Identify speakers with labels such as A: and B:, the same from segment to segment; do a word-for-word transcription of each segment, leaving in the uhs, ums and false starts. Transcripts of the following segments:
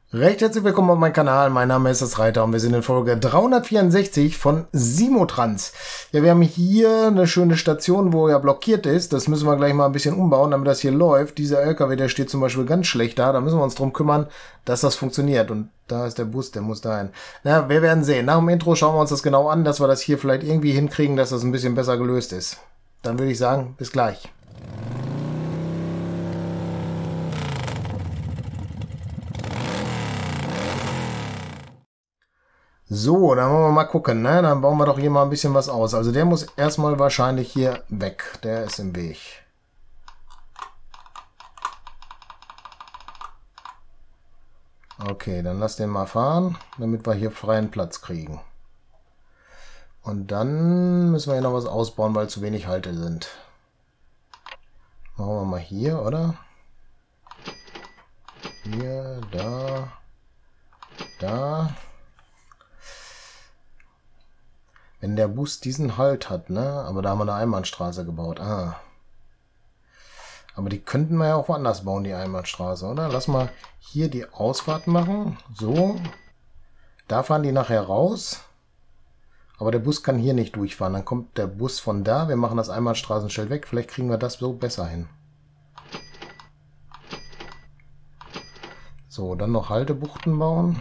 A: Recht herzlich willkommen auf meinem Kanal, mein Name ist das Reiter und wir sind in Folge dreihundertvierundsechzig von Simotrans. Ja, wir haben hier eine schöne Station, wo ja blockiert ist. Das müssen wir gleich mal ein bisschen umbauen, damit das hier läuft. Dieser L K W, der steht zum Beispiel ganz schlecht da. Da müssen wir uns drum kümmern, dass das funktioniert. Und da ist der Bus, der muss dahin. Na, wir werden sehen. Nach dem Intro schauen wir uns das genau an, dass wir das hier vielleicht irgendwie hinkriegen, dass das ein bisschen besser gelöst ist. Dann würde ich sagen, bis gleich. So, dann wollen wir mal gucken, ne? Dann bauen wir doch hier mal ein bisschen was aus. Also der muss erstmal wahrscheinlich hier weg. Der ist im Weg. Okay, dann lass den mal fahren, damit wir hier freien Platz kriegen. Und dann müssen wir hier noch was ausbauen, weil zu wenig Halte sind. Machen wir mal hier, oder? Hier, da, da. Wenn der Bus diesen Halt hat, ne? Aber da haben wir eine Einbahnstraße gebaut. Ah. Aber die könnten wir ja auch woanders bauen, die Einbahnstraße, oder? Lass mal hier die Ausfahrt machen. So. Da fahren die nachher raus. Aber der Bus kann hier nicht durchfahren. Dann kommt der Bus von da. Wir machen das Einbahnstraßenschild weg. Vielleicht kriegen wir das so besser hin. So, dann noch Haltebuchten bauen.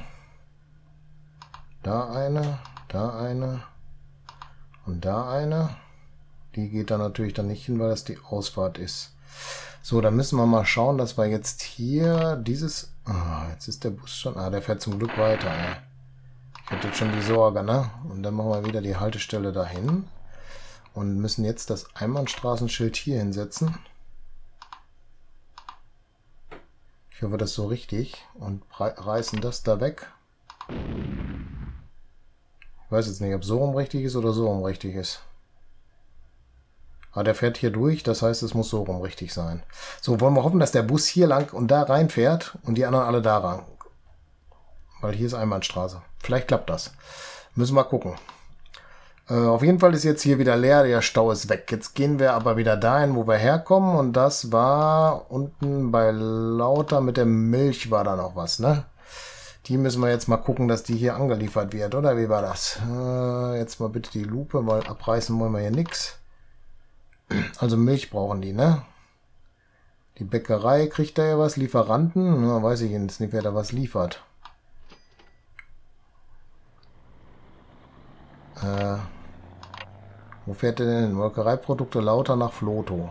A: Da eine, da eine. Und da eine. Die geht da natürlich dann nicht hin, weil das die Ausfahrt ist. So, dann müssen wir mal schauen, dass wir jetzt hier dieses... Oh, jetzt ist der Bus schon... Ah, der fährt zum Glück weiter. Ey. Ich hatte jetzt schon die Sorge, ne? Und dann machen wir wieder die Haltestelle dahin. Und müssen jetzt das Einbahnstraßenschild hier hinsetzen. Ich hoffe, das ist so richtig. Und reißen das da weg. Ich weiß jetzt nicht, ob so rum richtig ist oder so rum richtig ist. Aber der fährt hier durch, das heißt, es muss so rum richtig sein. So, wollen wir hoffen, dass der Bus hier lang und da rein fährt und die anderen alle da lang. Weil hier ist Einbahnstraße. Vielleicht klappt das. Müssen wir gucken. Äh, auf jeden Fall ist jetzt hier wieder leer, der Stau ist weg. Jetzt gehen wir aber wieder dahin, wo wir herkommen. Und das war unten bei Lauter mit der Milch war da noch was, ne? Die müssen wir jetzt mal gucken, dass die hier angeliefert wird, oder wie war das? Äh, jetzt mal bitte die Lupe, weil abreißen wollen wir hier nichts. Also Milch brauchen die, ne? Die Bäckerei kriegt da ja was, Lieferanten, na, weiß ich jetzt nicht, wer da was liefert. Äh, wo fährt der denn hin? Molkereiprodukte Lauter nach Floto.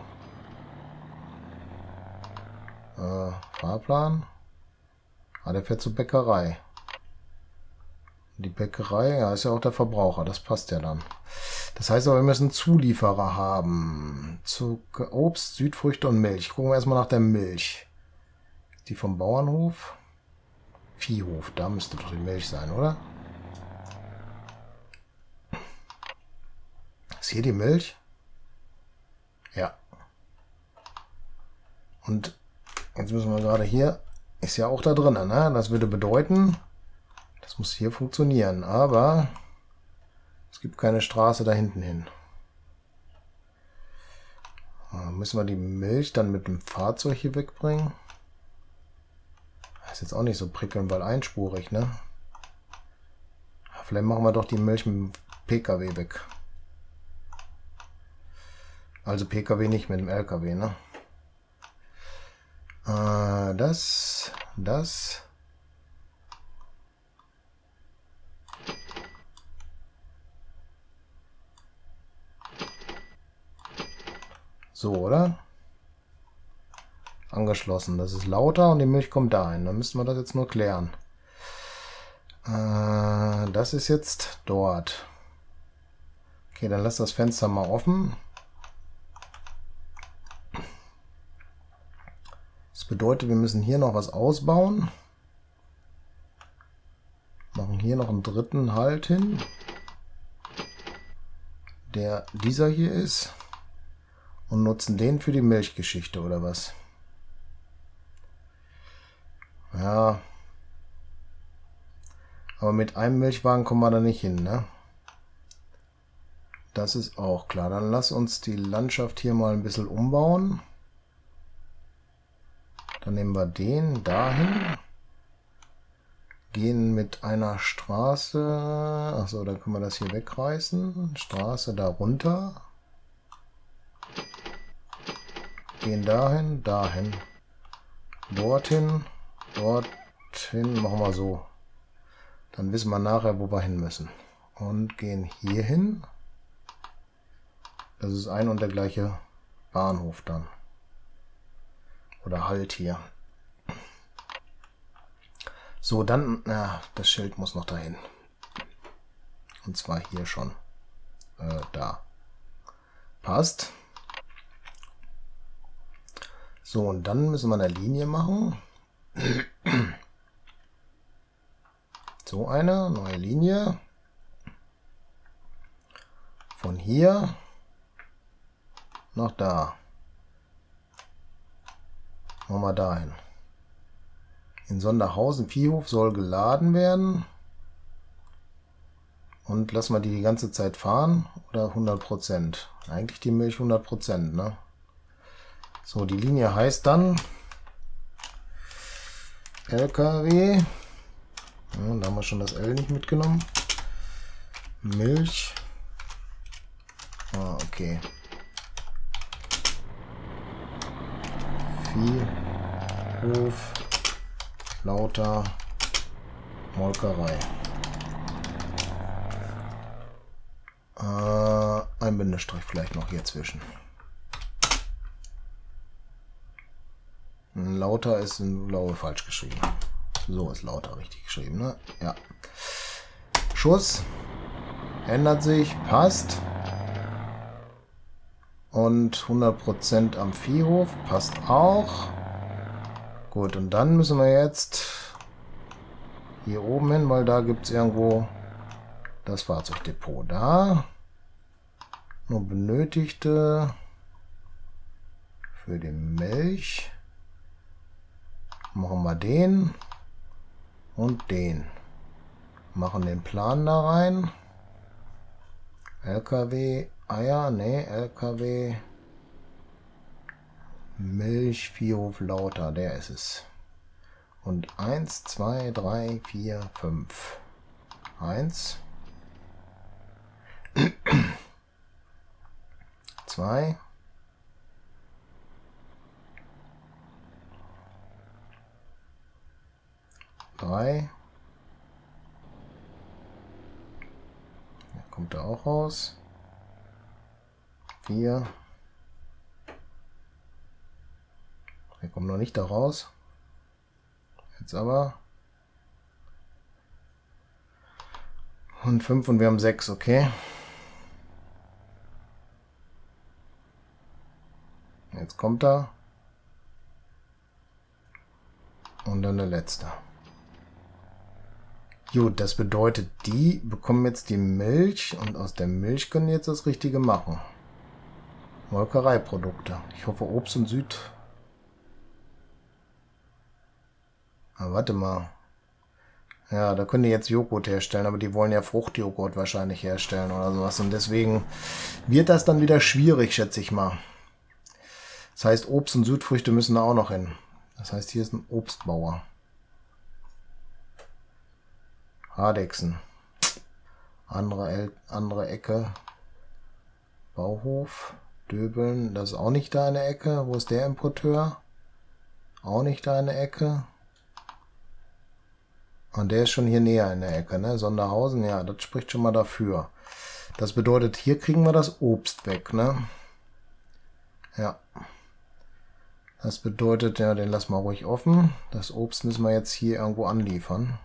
A: Äh, Fahrplan. Ah, der fährt zur Bäckerei. Die Bäckerei, ja, ist ja auch der Verbraucher. Das passt ja dann. Das heißt aber, wir müssen Zulieferer haben. Zucker, Obst, Südfrüchte und Milch. Gucken wir erstmal nach der Milch. Die vom Bauernhof? Viehhof, da müsste doch die Milch sein, oder? Ist hier die Milch? Ja. Und jetzt müssen wir gerade hier... Ist ja auch da drin, ne? Das würde bedeuten, das muss hier funktionieren, aber es gibt keine Straße da hinten hin. Müssen wir die Milch dann mit dem Fahrzeug hier wegbringen? Das ist jetzt auch nicht so prickelnd, weil einspurig, ne? Vielleicht machen wir doch die Milch mit dem P K W weg. Also P K W nicht mit dem L K W, ne? Das, das. So, oder? Angeschlossen. Das ist lauter und die Milch kommt dahin. Dann müssten wir das jetzt nur klären. Äh, das ist jetzt dort. Okay, dann lass das Fenster mal offen. Das bedeutet, wir müssen hier noch was ausbauen. Machen hier noch einen dritten Halt hin. Der dieser hier ist. Und nutzen den für die Milchgeschichte, oder was? Ja. Aber mit einem Milchwagen kommen wir da nicht hin, ne? Das ist auch klar. Dann lass uns die Landschaft hier mal ein bisschen umbauen. Dann nehmen wir den dahin. gehen mit einer Straße. Achso, dann können wir das hier wegreißen. Straße da runter. Gehen dahin, dahin. Dorthin, dorthin. Machen wir so. Dann wissen wir nachher, wo wir hin müssen. Und gehen hier hin. Das ist ein und der gleiche Bahnhof dann. Oder halt hier. So, dann, na, das Schild muss noch dahin. Und zwar hier schon. Äh, da. Passt. So, und dann müssen wir eine Linie machen. So eine, neue Linie. Von hier nach da. Machen wir dahin. In Sonderhausen Viehhof soll geladen werden. Und lassen wir die die ganze Zeit fahren. Oder hundert Prozent. Eigentlich die Milch hundert Prozent, ne? So, die Linie heißt dann L K W. Ja, da haben wir schon das L nicht mitgenommen. Milch. Ah, okay. Viehhof. Lauter. Molkerei. Äh, ein Bindestrich vielleicht noch hier zwischen. Lauter ist in Blaue falsch geschrieben. So ist Lauter richtig geschrieben, ne? Ja. Schuss. Ändert sich. Passt. Und hundert Prozent am Viehhof. Passt auch. Gut, und dann müssen wir jetzt hier oben hin, weil da gibt es irgendwo das Fahrzeugdepot. Da. Nur benötigte für die Milch. Machen wir den und den. Machen den Plan da rein. L K W, Eier, ne, L K W, Milch, Viehhof, Lauter, der ist es. Und eins, zwei, drei, vier, fünf. eins, zwei, drei. Der kommt da auch raus. vier. Der kommt noch nicht da raus. Jetzt aber. Und fünf und wir haben sechs, okay. Jetzt kommt er. Und dann der letzte. Gut, das bedeutet, die bekommen jetzt die Milch und aus der Milch können die jetzt das Richtige machen. Molkereiprodukte. Ich hoffe Obst und Süd. Ah, warte mal. Ja, da können die jetzt Joghurt herstellen, aber die wollen ja Fruchtjoghurt wahrscheinlich herstellen oder sowas. Und deswegen wird das dann wieder schwierig, schätze ich mal. Das heißt, Obst und Südfrüchte müssen da auch noch hin. Das heißt, hier ist ein Obstbauer. Hardexen. Andere, El andere Ecke. Bauhof. Döbeln. Das ist auch nicht da in der Ecke. Wo ist der Importeur? Auch nicht da in der Ecke. Und der ist schon hier näher in der Ecke, ne? Sonderhausen, ja, das spricht schon mal dafür. Das bedeutet, hier kriegen wir das Obst weg, ne? Ja. Das bedeutet, ja, den lassen wir ruhig offen. Das Obst müssen wir jetzt hier irgendwo anliefern.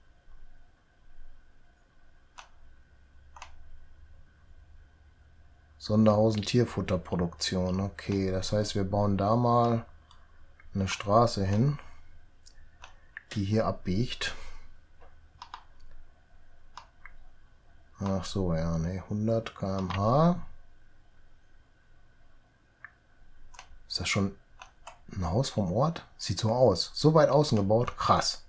A: Sonderhausen Tierfutterproduktion. Okay, das heißt, wir bauen da mal eine Straße hin, die hier abbiegt. Ach so, ja, ne, hundert Kilometer pro Stunde. Ist das schon ein Haus vom Ort? Sieht so aus. So weit außen gebaut. Krass.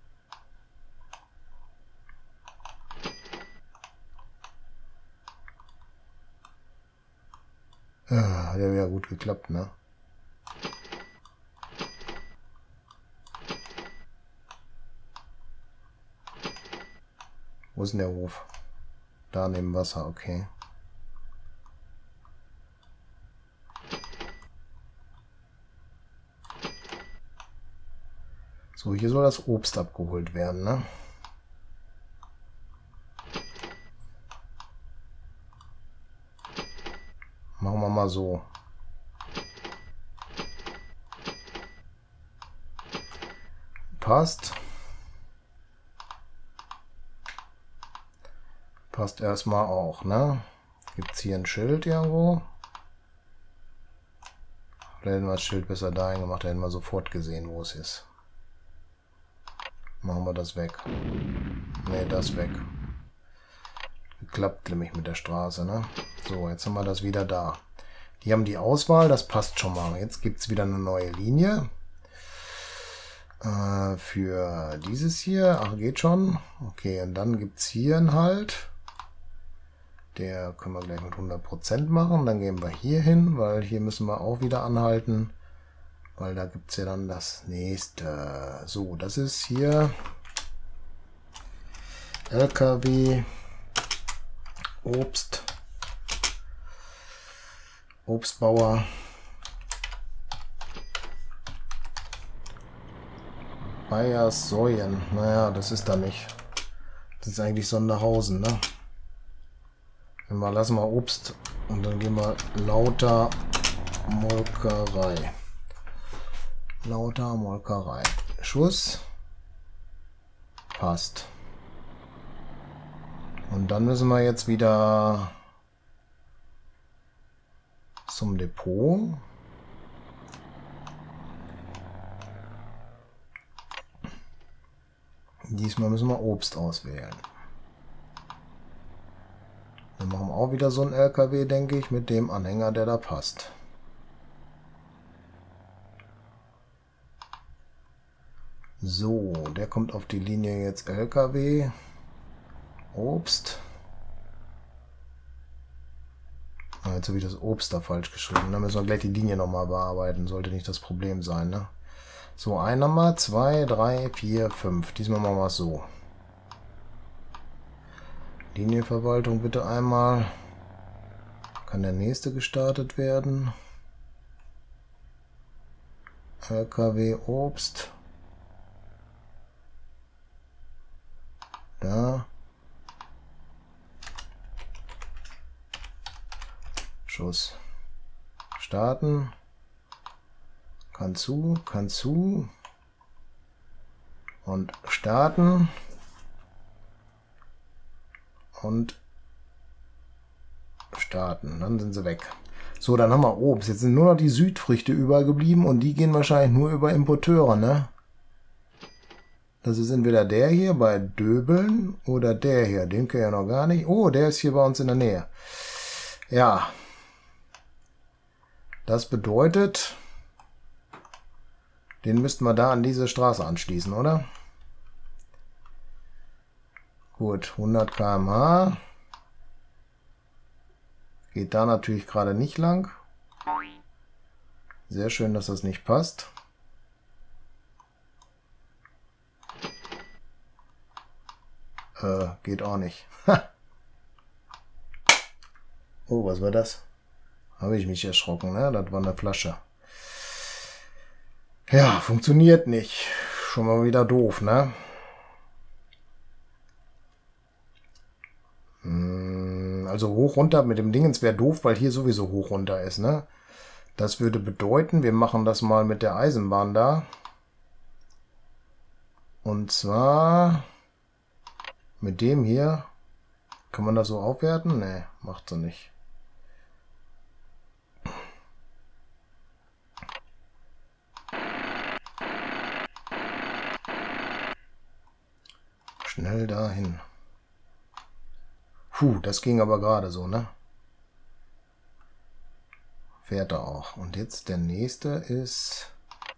A: Ja, hat ja wieder gut geklappt, ne? Wo ist denn der Hof? Da neben Wasser, okay. So, hier soll das Obst abgeholt werden, ne? Machen wir mal so. Passt. Passt erstmal auch, ne? Gibt es hier ein Schild irgendwo? Vielleicht hätten wir das Schild besser dahin gemacht, da hätten wir sofort gesehen, wo es ist. Machen wir das weg. Ne, das weg. Geklappt nämlich mit der Straße, ne? So, jetzt haben wir das wieder da. Die haben die Auswahl, das passt schon mal. Jetzt gibt es wieder eine neue Linie. Äh, für dieses hier. Ach, geht schon. Okay, und dann gibt es hier einen Halt. Der können wir gleich mit hundert Prozent machen. Dann gehen wir hier hin, weil hier müssen wir auch wieder anhalten. Weil da gibt es ja dann das nächste. So, das ist hier L K W Obst. Obstbauer. Bayersäuen. Naja, das ist da nicht. Das ist eigentlich Sonderhausen, ne? Wenn wir lassen wir Obst und dann gehen wir lauter Molkerei. Lauter Molkerei. Schuss. Passt. Und dann müssen wir jetzt wieder zum Depot. Diesmal müssen wir Obst auswählen. Wir machen auch wieder so einen L K W, denke ich, mit dem Anhänger, der da passt. So, der kommt auf die Linie jetzt L K W. Obst. Ah, jetzt habe ich das Obst da falsch geschrieben. Dann müssen wir gleich die Linie nochmal bearbeiten. Sollte nicht das Problem sein, ne? So, ein Nummer, zwei, drei, vier, fünf. Diesmal machen wir es so. Linienverwaltung bitte einmal. Kann der nächste gestartet werden? L K W Obst. Da. Schuss. Starten. Kann zu, kann zu. Und starten. Und starten. Dann sind sie weg. So, dann haben wir Obst. Jetzt sind nur noch die Südfrüchte übergeblieben und die gehen wahrscheinlich nur über Importeure, ne? Das ist entweder der hier bei Döbeln oder der hier. Den kennt ihr noch gar nicht. Oh, der ist hier bei uns in der Nähe. Ja. Das bedeutet, den müssten wir da an diese Straße anschließen, oder? Gut, hundert Kilometer pro Stunde. Geht da natürlich gerade nicht lang. Sehr schön, dass das nicht passt. Äh, geht auch nicht. Oh, was war das? Habe ich mich erschrocken, ne? Das war eine Flasche. Ja, funktioniert nicht. Schon mal wieder doof, ne? Also hoch runter mit dem Dingens wäre doof, weil hier sowieso hoch runter ist, ne? Das würde bedeuten, wir machen das mal mit der Eisenbahn da. Und zwar mit dem hier. Kann man das so aufwerten? Ne, macht sie nicht. Schnell dahin. Puh, das ging aber gerade so, ne? Fährt er auch. Und jetzt der nächste ist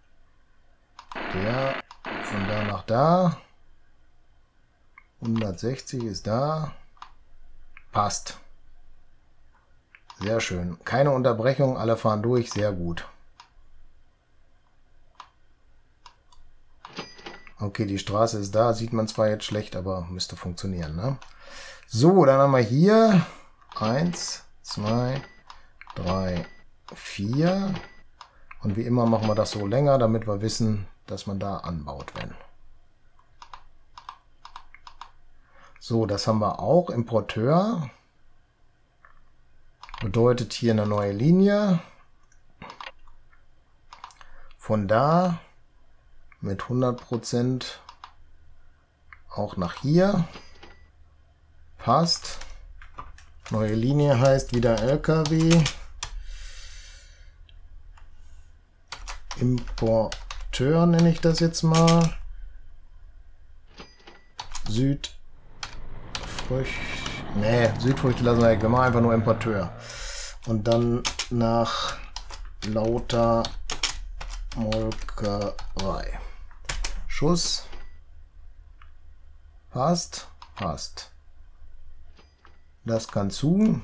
A: der von da nach da. hundertsechzig ist da. Passt. Sehr schön. Keine Unterbrechung, alle fahren durch. Sehr gut. Okay, die Straße ist da, sieht man zwar jetzt schlecht, aber müsste funktionieren, ne? So, dann haben wir hier eins, zwei, drei, vier. Und wie immer machen wir das so länger, damit wir wissen, dass man da anbaut, wenn. So, das haben wir auch. Importeur. Bedeutet hier eine neue Linie. Von da mit hundert Prozent auch nach hier. Passt. Neue Linie heißt wieder L K W. Importeur nenne ich das jetzt mal. Südfrüchte. Nee, Südfrüchte lassen wir weg. Wir machen einfach nur Importeur. Und dann nach Lauter Molkerei. Schuss. Passt. Passt. Das kann zu.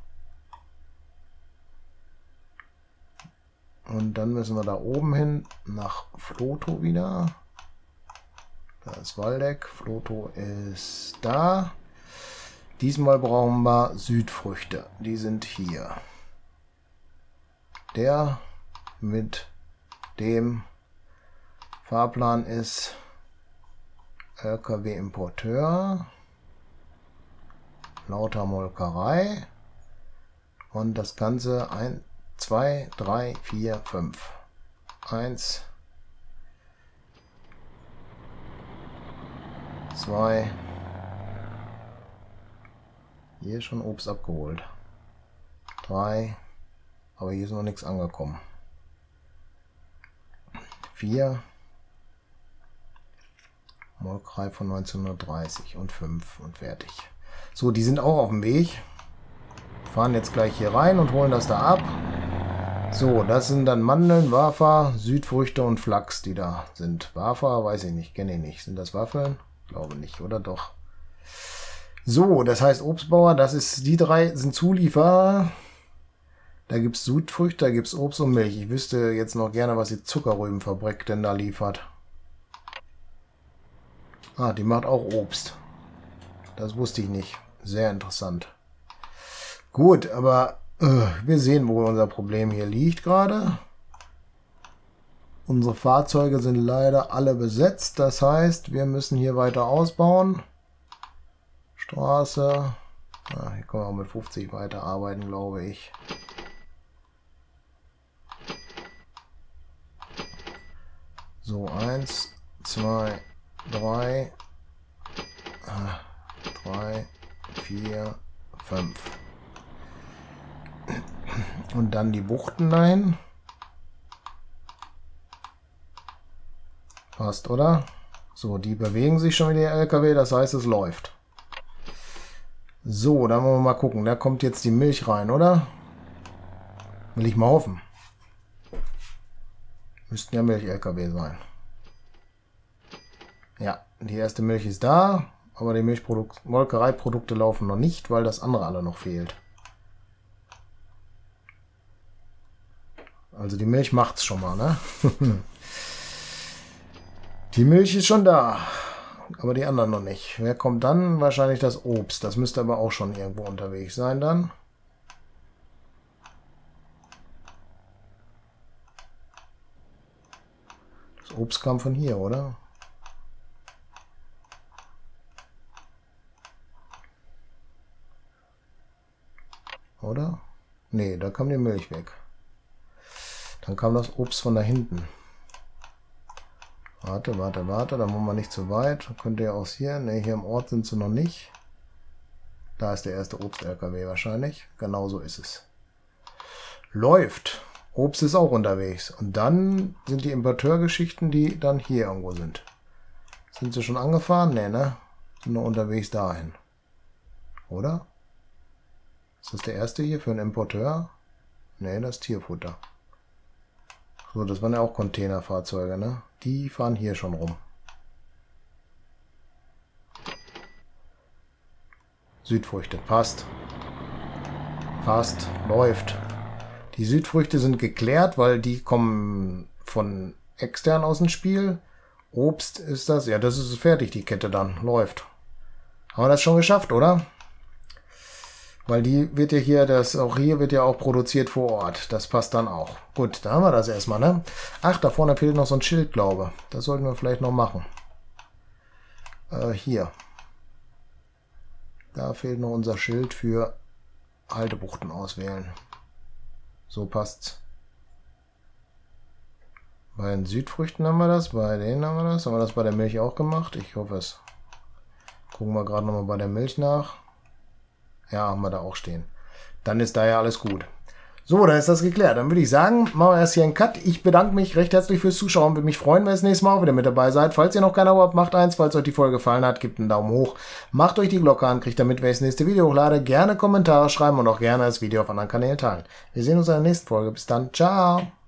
A: Und dann müssen wir da oben hin nach Floto wieder. Da ist Waldeck. Floto ist da. Diesmal brauchen wir Südfrüchte. Die sind hier. Der mit dem Fahrplan ist L K W-Importeur. Lauter Molkerei. Und das Ganze ein zwei, drei, vier, fünf. eins, zwei. Hier ist schon Obst abgeholt. drei. Aber hier ist noch nichts angekommen. vier. Molkerei von neunzehnhundertdreißig und fünf und fertig. So, die sind auch auf dem Weg. Fahren jetzt gleich hier rein und holen das da ab. So, das sind dann Mandeln, Wafer, Südfrüchte und Flachs, die da sind. Wafer, weiß ich nicht, kenne ich nicht. Sind das Waffeln? Glaube nicht, oder doch? So, das heißt Obstbauer, das ist, die drei sind Zulieferer. Da gibt es Südfrüchte, da gibt es Obst und Milch. Ich wüsste jetzt noch gerne, was die Zuckerrübenfabrik denn da liefert. Ah, die macht auch Obst. Das wusste ich nicht. Sehr interessant. Gut, aber äh, wir sehen, wo unser Problem hier liegt gerade. Unsere Fahrzeuge sind leider alle besetzt. Das heißt, wir müssen hier weiter ausbauen. Straße. Ja, hier können wir auch mit fünfzig weiter arbeiten, glaube ich. So, eins, zwei, drei, drei, vier, fünf. Und dann die Buchten dahin. Passt, oder? So, die bewegen sich schon mit der L K W, das heißt, es läuft. So, dann wollen wir mal gucken. Da kommt jetzt die Milch rein, oder? Will ich mal hoffen. Müssten ja Milch-L K W sein. Ja, die erste Milch ist da, aber die Milchmolkereiprodukte laufen noch nicht, weil das andere alle noch fehlt. Also die Milch macht's schon mal, ne? Die Milch ist schon da, aber die anderen noch nicht. Wer kommt dann? Wahrscheinlich das Obst. Das müsste aber auch schon irgendwo unterwegs sein dann. Das Obst kam von hier, oder? Oder? Nee, da kam die Milch weg. Dann kam das Obst von da hinten. Warte, warte, warte, da wollen wir nicht zu weit. Könnt ihr aus hier, ne, hier im Ort sind sie noch nicht. Da ist der erste Obst-L K W wahrscheinlich. Genau so ist es. Läuft. Obst ist auch unterwegs. Und dann sind die Importeurgeschichten, die dann hier irgendwo sind. Sind sie schon angefahren? Ne, ne? Sind nur unterwegs dahin. Oder? Ist das der erste hier für einen Importeur? Ne, das ist Tierfutter. So, das waren ja auch Containerfahrzeuge, ne? Die fahren hier schon rum. Südfrüchte, passt. Passt, läuft. Die Südfrüchte sind geklärt, weil die kommen von extern aus dem Spiel. Obst ist das. Ja, das ist fertig, die Kette dann. Läuft. Haben wir das schon geschafft, oder? Weil die wird ja hier, das auch hier wird ja auch produziert vor Ort. Das passt dann auch. Gut, da haben wir das erstmal, ne? Ach, da vorne fehlt noch so ein Schild, glaube ich. Das sollten wir vielleicht noch machen. Äh, hier. Da fehlt noch unser Schild für Haltebuchten auswählen. So passt's. Bei den Südfrüchten haben wir das, bei denen haben wir das. Haben wir das bei der Milch auch gemacht? Ich hoffe es. Gucken wir gerade nochmal bei der Milch nach. Ja, haben wir da auch stehen. Dann ist da ja alles gut. So, dann ist das geklärt. Dann würde ich sagen, machen wir erst hier einen Cut. Ich bedanke mich recht herzlich fürs Zuschauen. Würde mich freuen, wenn ihr das nächste Mal auch wieder mit dabei seid. Falls ihr noch kein Abo habt, macht eins. Falls euch die Folge gefallen hat, gebt einen Daumen hoch. Macht euch die Glocke an, kriegt damit, wenn ich das nächste Video hochlade. Gerne Kommentare schreiben und auch gerne das Video auf anderen Kanälen teilen. Wir sehen uns in der nächsten Folge. Bis dann. Ciao.